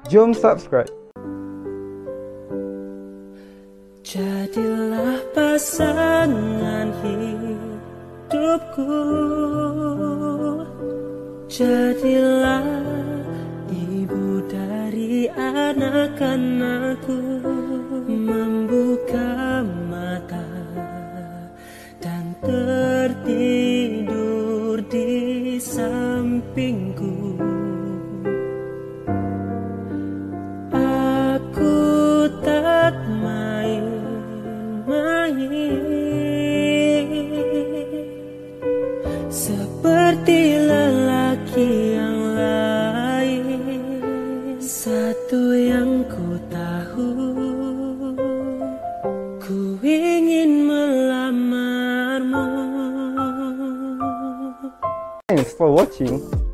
Jom subscribe. Jadilah pasangan hidupku, jadilah ibu dari anak-anakku, membuka mata dan tertidur di sampingku. Aku tak seperti lelaki yang lain. Satu yang ku tahu, ku ingin melamarmu. Thanks for watching.